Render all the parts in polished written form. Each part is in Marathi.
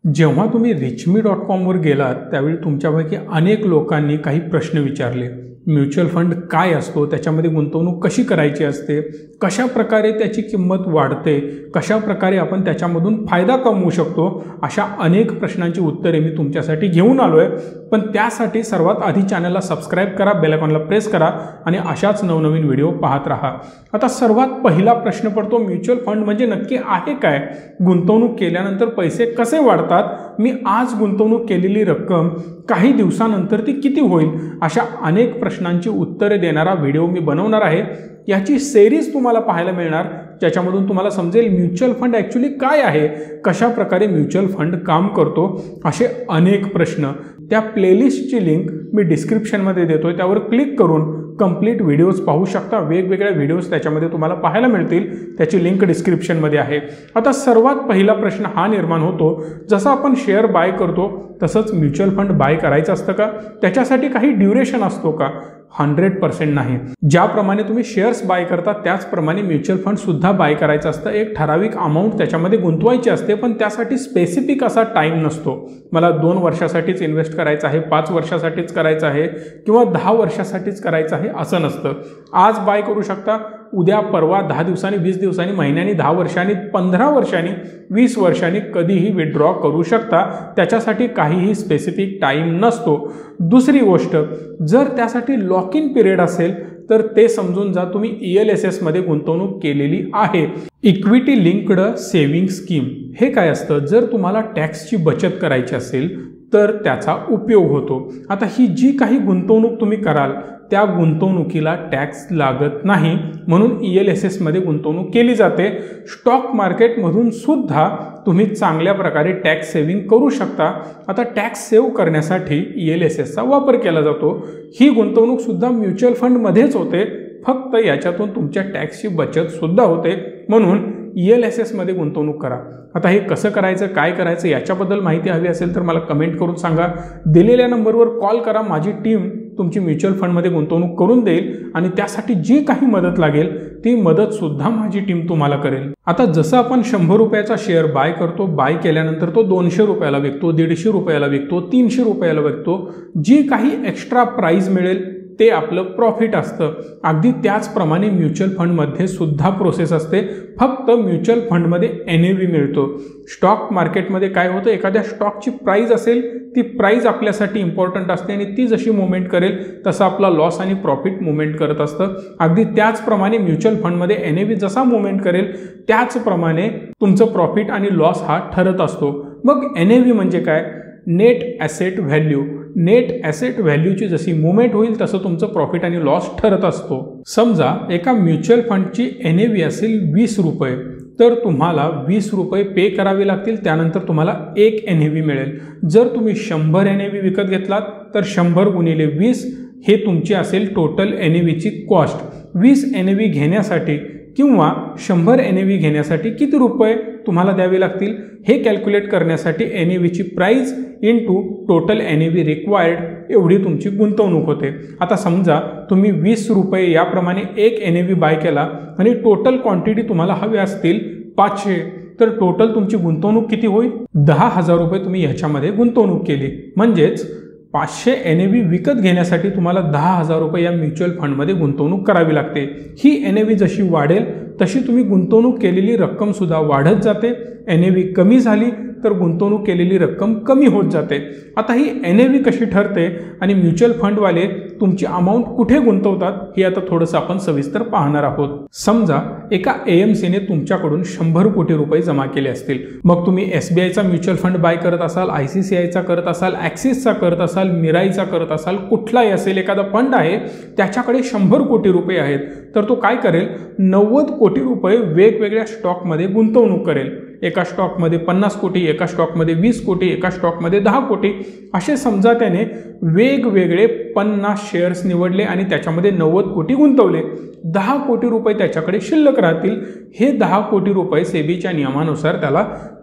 जेव्हा तुम्ही richme.com वर गेलात त्यावेळी तुमच्यापैकी अनेक लोकांनी काही प्रश्न विचारले। म्युच्युअल फंड काय असतो, त्याच्यामध्ये गुंतवणूक कशी करायची असते, कशा प्रकारे त्याची किंमत वाढते, कशा प्रकारे आपण त्याच्यामधून फायदा कमवू शकतो, अशा अनेक प्रश्नांची उत्तरे मी तुमच्यासाठी घेऊन आलोय। पण त्यासाठी सर्वात आधी चॅनलला सबस्क्राइब करा, बेल आयकॉनला प्रेस करा आणि अशाच नवनवीन व्हिडिओ पाहत राहा। आता सर्वात पहिला प्रश्न पडतो, म्युच्युअल फंड म्हणजे नक्की आहे काय? गुंतवणूक केल्यानंतर पैसे कसे वाढतात? मी आज गुंतवणूक केलेली रक्कम काही दिवसानंतर ती किती होईल? अशा अनेक प्रश्नांची उत्तरे देणारा व्हिडिओ मी बनवणार आहे। याची सिरीज तुम्हाला पाहायला मिळणार, ज्याच्यामधून तुम्हाला समजेल म्युच्युअल फंड ॲक्च्युअली काय आहे, कशा प्रकारे म्युच्युअल फंड काम करतो, असे अनेक प्रश्न। त्या प्लेलिस्टची लिंक मी डिस्क्रिप्शनमध्ये देतोय, त्यावर क्लिक करून कंप्लीट व्हिडिओज पाहू शकता। वेगवेगळ्या व्हिडिओज त्याच्यामध्ये तुम्हाला पाहायला मिळतील, त्याची लिंक डिस्क्रिप्शनमध्ये आहे। आता सर्वात पहिला प्रश्न हा निर्माण होतो, जसं आपण शेअर बाय करतो तसंच म्युच्युअल फंड बाय करायचं असतं का? त्याच्यासाठी काही ड्युरेशन असतो का? 100% नाही। ज्याप्रमाणे तुम्ही शेअर्स बाय करता त्याचप्रमाणे म्युच्युअल फंड सुद्धा बाय करायचं असतं। एक ठराविक अमाऊंट त्याच्यामध्ये गुंतवायची असते, पण त्यासाठी स्पेसिफिक असा टाइम नसतो। मला 2 वर्षासाठीच इन्व्हेस्ट करायचं आहे, 5 वर्षासाठीच करायचं आहे किंवा 10 वर्षासाठीच करायचं आहे असं नसतं। आज बाय करू शकता, उद्या, परवा, 10 दिवसांनी, 20 दिवसांनी, महिन्यांनी, 10 वर्षांनी, 15 वर्षांनी, 20 वर्षांनी कधीही विथड्रॉ करू शकता। त्याच्यासाठी काहीही स्पेसिफिक टाइम नसतो। दुसरी गोष्ट, जर त्यासाठी लॉक इन पिरियड असेल तर ते समजून जा तुम्ही ELSS मध्ये गुंतवणूक केलेली आहे। इक्विटी लिंक्ड सेव्हिंग स्कीम हे काय असतं? जर तुम्हाला टॅक्सची बचत करायची असेल तर त्याचा उपयोग होतो। आता ही जी काही गुंतवणूक तुम्ही कराल त्या गुंतवणुकीला टॅक्स लागत नाही, म्हणून ELSS मध्ये गुंतवणूक केली जाते। स्टॉक मार्केटमधून सुद्धा तुम्ही चांगल्या प्रकारे टॅक्स सेव्हिंग करू शकता। आता टॅक्स सेव्ह करण्यासाठी ELSS चा वापर केला जातो। ही गुंतवणूक सुद्धा म्युच्युअल फंड मध्येच होते, फक्त याच्यातून तुमच्या टॅक्सची बचत सुद्धा होते, म्हणून ELSS मध्ये गुंतवणूक करा। आता हे कसं करायचं, काय करायचं, याच्याबद्दल माहिती हवी असेल तर मला कमेंट करून सांगा। दिलेल्या नंबरवर कॉल करा, माझी टीम तुमची म्युच्युअल फंडमध्ये गुंतवणूक करून देईल आणि त्यासाठी जी काही मदत लागेल ती मदत सुद्धा माझी टीम तुम्हाला करेल। आता जसं आपण 100 रुपयाचा शेअर बाय करतो, बाय केल्यानंतर तो 200 रुपयाला विकतो, 150 रुपयाला विकतो, 300 रुपयाला विकतो, जी काही एक्स्ट्रा प्राइस मिळेल ते आपलं प्रॉफिट असतं। अगदी त्याचप्रमाणे म्युच्युअल फंडमध्ये सुद्धा प्रोसेस असते, फक्त म्युच्युअल फंडमध्ये NAV मिळतो। स्टॉक मार्केटमध्ये काय होतं, एखाद्या स्टॉकची प्राइस असेल, ती प्राइस आपल्यासाठी इम्पॉर्टंट असते आणि ती जशी मुवमेंट करेल तसं आपला लॉस आणि प्रॉफिट मुवमेंट करत असतं। अगदी त्याचप्रमाणे म्युच्युअल फंडमध्ये NAV जसा मुवमेंट करेल त्याचप्रमाणे तुमचं प्रॉफिट आणि लॉस हा ठरत असतो। मग NAV म्हणजे काय? Net asset value. Net asset व्हॅल्यूची जशी मुवमेंट होईल तसं तुमचं प्रॉफिट आणि लॉस ठरत असतो। समजा एका म्युच्युअल फंडची NAV असेल 20 रुपये, तर तुम्हाला 20 रुपये पे करावे लागतील, त्यानंतर तुम्हाला 1 NAV मिळेल। जर तुम्ही 100 NAV विकत घेतलात तर 100 गुणिले 20 हे तुमची असेल टोटल NAV ची कॉस्ट। 20 NAV घेण्यासाठी किंवा 100 NAV घेण्यासाठी किती रुपये तुम्हाला द्यावे लागतील हे कॅल्क्युलेट करण्यासाठी NAV ची price into total NAV required एवढी तुमची गुंतवणूक होते। आता समजा तुम्ही 20 रुपये याप्रमाणे 1 NAV बाय केला आणि टोटल क्वांटिटी तुम्हाला हवी असतील 500, तर टोटल तुमची गुंतवणूक किती होईल? 10,000 रुपये तुम्ही ह्याच्यामध्ये गुंतवणूक केली। म्हणजेच 500 NAV विकत घेण्यासाठी तुम्हाला 10,000 रुपये या म्युच्युअल फंडमध्ये गुंतवणूक करावी लागते। ही NAV जशी वाढेल तशी तुम्ही गुंतवणूक केलेली रक्कम सुद्धा वाढत जाते। NAV कमी झाली तर गुंतवणूक केलेली रक्कम कमी होत जाते। आता ही NAV कशी ठरते आणि म्युच्युअल फंडवाले तुमची अमाऊंट कुठे गुंतवतात हे आता थोडंसं आपण सविस्तर पाहणार आहोत। समजा एका AMCने तुमच्याकडून 100 कोटी रुपये जमा केले असतील, मग तुम्ही SBIचा म्युच्युअल फंड बाय करत असाल, ICICIचा करत असाल, ॲक्सिसचा करत असाल, मिराईचा करत असाल, कुठलाही असेल एखादा फंड आहे त्याच्याकडे 100 कोटी रुपये आहेत, तर तो काय करेल? 90 कोटी रुपये वेगवेगळ्या स्टॉकमध्ये गुंतवणूक करेल। एका स्टॉकमध्ये 50 कोटी, एका स्टॉकमध्ये 20 कोटी, एका स्टॉकमध्ये 10 कोटी, असे समजा त्याने वेगवेगळे 50 शेअर्स निवडले आणि त्याच्यामध्ये 90 कोटी गुंतवले। 10 कोटी रुपये त्याच्याकडे शिल्लक राहतील। हे 10 कोटी रुपये सेबीच्या नियमानुसार त्याला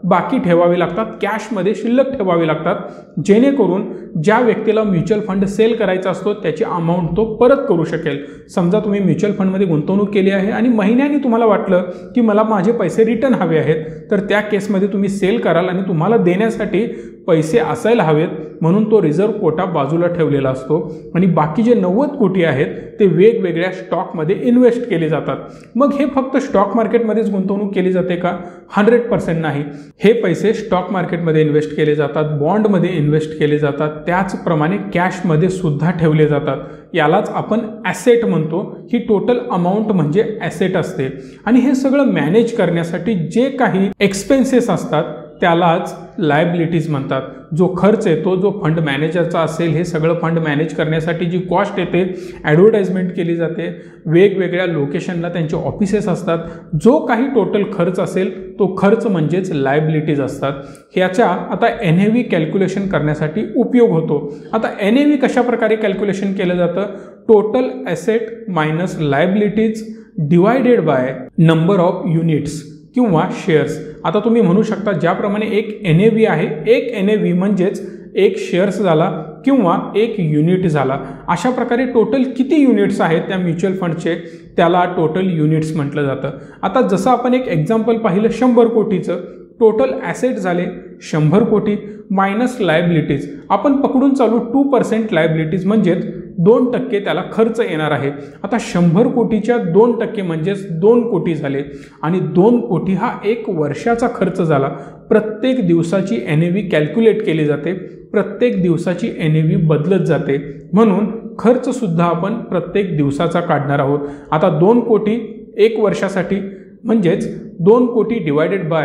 बाकी ठेवावे लागतात, कॅशमध्ये शिल्लक ठेवावे लागतात, जेणेकरून ज्या व्यक्तीला म्युच्युअल फंड सेल करायचा असतो त्याची अमाऊंट तो परत करू शकेल. समजा तुम्ही म्युच्युअल फंडमध्ये गुंतवणूक केली आहे आणि महिन्याने तुम्हाला वाटलं की मला माझे पैसे रिटर्न हवे आहेत, तर त्या केसमध्ये तुम्ही सेल कराल आणि तुम्हाला देण्यासाठी पैसे असायला हवेत, म्हणून तो रिझर्व्ह कोटा बाजूला ठेवलेला असतो आणि बाकी जे 90 कोटी आहेत ते वेगवेगळ्या स्टॉकमध्ये इन्व्हेस्ट केले जातात. मग हे फक्त स्टॉक मार्केटमध्येच गुंतवणूक केली जाते का? 100% नाही. हे पैसे स्टॉक मार्केटमध्ये इन्व्हेस्ट केले जातात, बॉन्डमध्ये इन्व्हेस्ट केले जातात, त्याचप्रमाणे कॅशमध्ये सुद्धा ठेवले जातात. यालाच आपण ॲसेट म्हणतो. ही टोटल अमाऊंट म्हणजे ॲसेट असते आणि हे सगळं मॅनेज करण्यासाठी जे काही एक्सपेन्सेस असतात त्यालाच लायबिलिटीज म्हणतात. जो खर्च येतो, जो फंड मॅनेजरचा असेल, हे सगळं फंड मॅनेज करण्यासाठी जी कॉस्ट येते, ॲडव्हर्टाइजमेंट केली जाते, वेगवेगळ्या लोकेशनला त्यांचे ऑफिसेस असतात, जो काही टोटल खर्च असेल तो खर्च म्हणजेच लायबिलिटीज असतात. ह्याच्या आता NAV कॅल्क्युलेशन करण्यासाठी उपयोग होतो. आता NAV कशा प्रकारे कॅल्क्युलेशन केलं जातं? Total asset minus liabilities divided by number of units किंवा शेअर्स. आता तुम्ही म्हणू शकता ज्याप्रमाणे एक NAV आहे, एक NAV म्हणजेच एक शेअर्स झाला किंवा एक युनिट झाला. अशा प्रकारे टोटल किती युनिट्स आहेत त्या म्युच्युअल फंडचे त्याला टोटल युनिट्स म्हटलं जातं. आता जसं आपण एक एक्झाम्पल पाहिलं 100 कोटीचं, टोटल ॲसेट झाले 100 कोटी मायनस लायबिलिटीज. आपण पकडून चालू 2% लायबिलिटीज म्हणजेच 2% त्याला खर्च येणार आहे. आता 100 कोटीच्या 2% म्हणजेच 2 कोटी झाले आणि 2 कोटी हा 1 वर्षाचा खर्च झाला. प्रत्येक दिवसाची NAV कॅल्क्युलेट केली जाते, प्रत्येक दिवसाची NAV बदलत जाते, म्हणून खर्च सुद्धा आपण प्रत्येक दिवसाचा काढणार आहोत. आता 2 कोटी 1 वर्षासाठी म्हणजेच 2 कोटी डिवायडेड बाय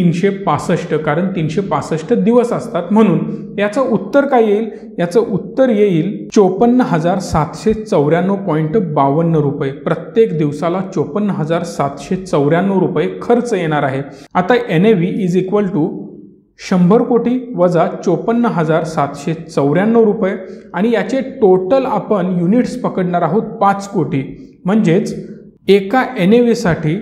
365, कारण 365 दिवस असतात, म्हणून याचं उत्तर काय येईल? याचं उत्तर येईल 54,794.52 रुपये. प्रत्येक दिवसाला 54,794 रुपये खर्च येणार आहे. आता NAV इज इक्वल टू 100 कोटी वजा 54,794 रुपये आणि याचे टोटल आपण युनिट्स पकडणार आहोत 5 कोटी, म्हणजेच एका NAV साठी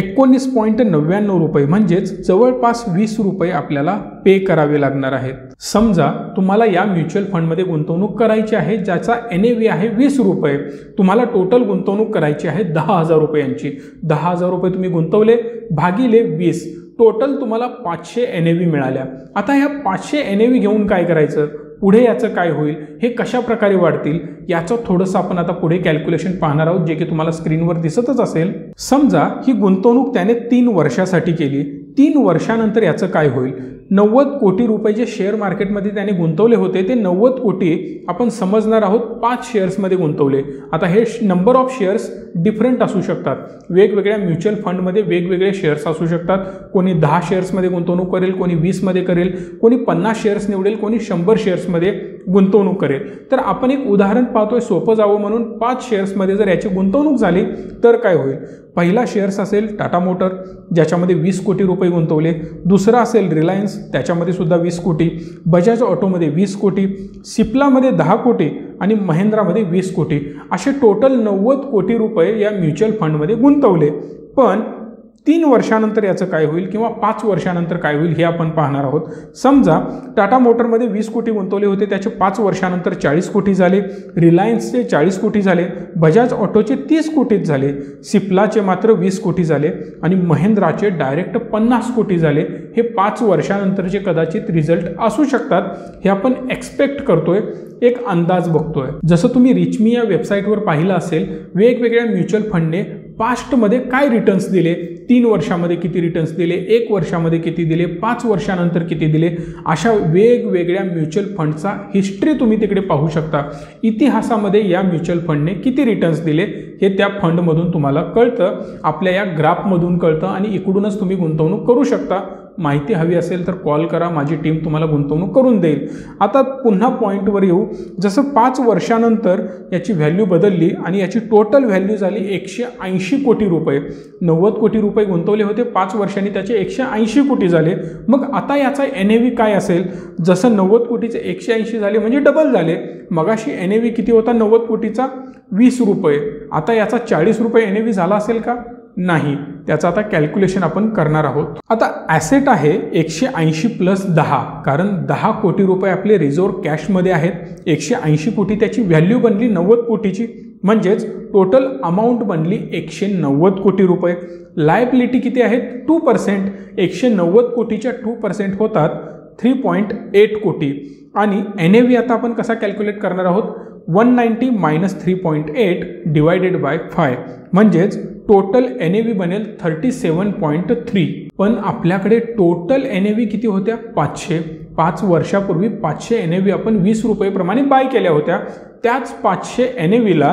19.99 रुपये म्हणजेच जवळपास 20 रुपये आपल्याला पे करावे लागणार आहेत. समजा तुम्हाला या म्युच्युअल फंडमध्ये गुंतवणूक करायची आहे ज्याचा NAV आहे 20 रुपये. तुम्हाला टोटल गुंतवणूक करायची आहे 10,000 रुपयांची. 10,000 रुपये तुम्ही गुंतवले भागिले 20, टोटल तुम्हाला 500 NAV मिळाल्या. आता ह्या 500 NAV घेऊन काय करायचं? पुढे याचं काय होईल? हे कशा प्रकारे वाढतील याचं थोडंसं आपण आता पुढे कॅल्क्युलेशन पाहणार आहोत, जे की तुम्हाला स्क्रीनवर दिसतच असेल. समजा ही गुंतवणूक त्याने 3 वर्षासाठी केली. 3 वर्षानंतर याचं काय होईल? 90 कोटी रुपये जे शेअर मार्केटमध्ये त्याने गुंतवले होते ते 90 कोटी आपण समजणार आहोत 5 शेअर्समध्ये गुंतवले. आता हे नंबर ऑफ शेअर्स डिफरंट असू शकतात. वेगवेगळ्या म्युच्युअल फंडमध्ये वेगवेगळे शेअर्स असू शकतात. कोणी 10 शेअर्समध्ये गुंतवणूक करेल, कोणी 20मध्ये करेल, कोणी 50 शेअर्स निवडेल, कोणी 100 शेअर्समध्ये गुंतवणूक करेल. तर आपण एक उदाहरण पाहतोय सोपं जावं म्हणून. 5 शेअर्समध्ये जर याची गुंतवणूक झाली तर काय होईल? पहिला शेअर्स असेल टाटा मोटर, ज्याच्यामध्ये 20 कोटी रुपये गुंतवले. दुसरा असेल रिलायन्स, त्याच्यामध्ये सुद्धा 20 कोटी. बजाज ऑटोमध्ये 20 कोटी, सिप्लामध्ये 10 कोटी आणि महिंद्रामध्ये 20 कोटी. असे टोटल 90 कोटी रुपये या म्युच्युअल फंडमध्ये गुंतवले. पण 3 वर्षानंतर याचं काय होईल किंवा 5 वर्षानंतर काय होईल हे आपण पाहणार आहोत. समजा टाटा मोटरमध्ये 20 कोटी गुंतवले होते, त्याचे 5 वर्षानंतर 40 कोटी झाले. रिलायन्सचे 40 कोटी झाले. बजाज ऑटोचे 30 कोटीच झाले. सिप्लाचे मात्र 20 कोटी झाले आणि महिंद्राचे डायरेक्ट 50 कोटी झाले. हे 5 वर्षानंतरचे कदाचित रिझल्ट असू शकतात. हे आपण एक्सपेक्ट करतोय, एक अंदाज बघतोय. जसं तुम्ही रिचमी या वेबसाईटवर पाहिलं असेल, वेगवेगळ्या म्युच्युअल फंडने पास्टमध्ये काय रिटर्न्स दिले, 3 वर्षामध्ये किती रिटर्न्स दिले, 1 वर्षामध्ये किती दिले, 5 वर्षानंतर किती दिले, अशा वेगवेगळ्या म्युच्युअल फंडचा हिस्ट्री तुम्ही तिकडे पाहू शकता. इतिहासामध्ये या म्युच्युअल फंडने किती रिटर्न्स दिले हे त्या फंडमधून तुम्हाला कळतं, आपल्या या ग्राफमधून कळतं आणि इकडूनच तुम्ही गुंतवणूक करू शकता. माहिती हवी असेल तर कॉल करा, माझी टीम तुम्हाला गुंतवणूक करून देईल. आता पुन्हा पॉईंटवर येऊ. जसं 5 वर्षानंतर याची व्हॅल्यू बदलली आणि याची टोटल व्हॅल्यू झाली 180 कोटी रुपये. 90 कोटी रुपये गुंतवले होते, 5 वर्षांनी त्याचे 180 कोटी झाले. मग आता याचा NAV काय असेल? जसं 90 कोटीचे 180 झाले म्हणजे डबल झाले. मगाशी NAV किती होता 90 कोटीचा? 20 रुपये. आता याचा 40 रुपये NAV झाला असेल का? नाही. त्याचं आता कॅल्क्युलेशन आपण करणार आहोत। आता ॲसेट आहे 180 + 10, कारण 10 कोटी रुपये आपले रिझर्व्ह कॅशमध्ये आहेत। 180 कोटी त्याची व्हॅल्यू बनली 90 कोटीची, म्हणजेच टोटल अमाऊंट बनली 190 कोटी रुपये। लायबिलिटी किती आहेत 2%, 190 कोटीच्या 2% होतात 3.8 कोटी। आणि NAV आता आपण कसा कॅल्क्युलेट करणार आहोत, 190 - 3.8 डिवायडेड बाय 5, म्हणजेच टोटल NAV बनेल 37.3। पण आपल्याकडे टोटल NAV किती होत्या 500। 5 वर्षापूर्वी 500 NAV आपण 20 रुपये प्रमाणे बाय केल्या होत्या। त्याच 500 NAVला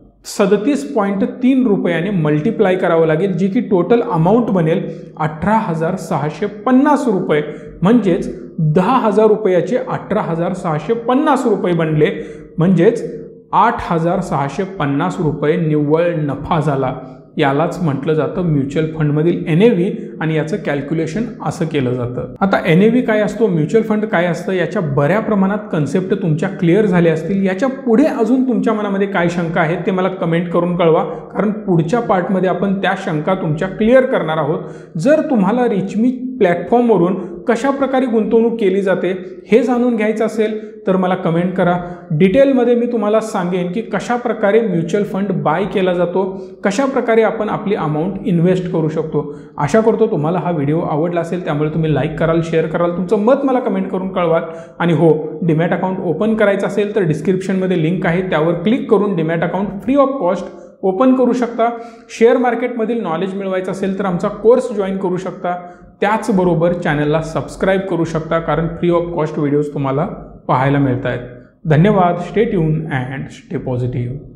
37.3 रुपयाने मल्टिप्लाय करावं लागेल, जी की टोटल अमाऊंट बनेल 18,650 रुपये। म्हणजेच 10,000 रुपयाचे 18,650 रुपये बनले, म्हणजेच 8,650 रुपये निव्वळ नफा झाला। यालाच म्हटलं जातं म्युच्युअल फंडमधील NAV, आणि याचं कॅल्क्युलेशन असं केलं जातं। आता NAV काय असतो, म्युच्युअल फंड काय असतं, याच्या बऱ्या प्रमाणात कन्सेप्ट तुमच्या क्लिअर झाल्या असतील। याच्या पुढे अजून तुमच्या मनामध्ये काय शंका आहेत ते मला कमेंट करून कळवा, कारण पुढच्या पार्टमध्ये आपण त्या शंका तुमच्या क्लिअर करणार आहोत। जर तुम्हाला रिचमी प्लॅटफॉर्मवरून कशा प्रकारे गुंतवणूक केली जाते हे जाणून घ्यायचं असेल तर मला कमेंट करा। डिटेलमध्ये मी तुम्हाला सांगेन की कशा प्रकारे म्युच्युअल फंड बाय केला जातो, कशा प्रकारे आपण आपली अमाऊंट इन्व्हेस्ट करू शकतो। आशा करतो तुम्हाला हा व्हिडिओ आवडला असेल, त्यामुळे तुम्ही लाईक कराल, शेअर कराल, तुमचं मत मला कमेंट करून कळवाल। आणि हो, डीमॅट अकाउंट ओपन करायचं असेल तर डिस्क्रिप्शनमध्ये लिंक आहे, त्यावर क्लिक करून demat account free of cost open करू शकता। शेअर मार्केटमधील नॉलेज मिळवायचं असेल तर आमचा कोर्स जॉईन करू शकता। त्याचबरोबर चॅनलला सबस्क्राईब करू शकता, कारण फ्री ऑफ कॉस्ट व्हिडिओज तुम्हाला पाहायला मिळत आहेत। धन्यवाद। Stay tune and stay positive.